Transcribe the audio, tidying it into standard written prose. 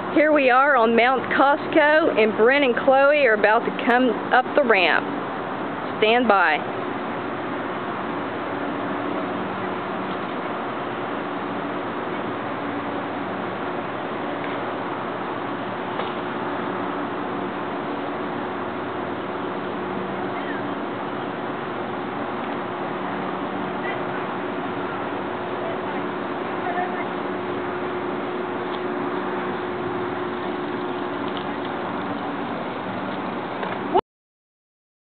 Here we are on Mount Costco, and Brent and Chloe are about to come up the ramp. Stand by.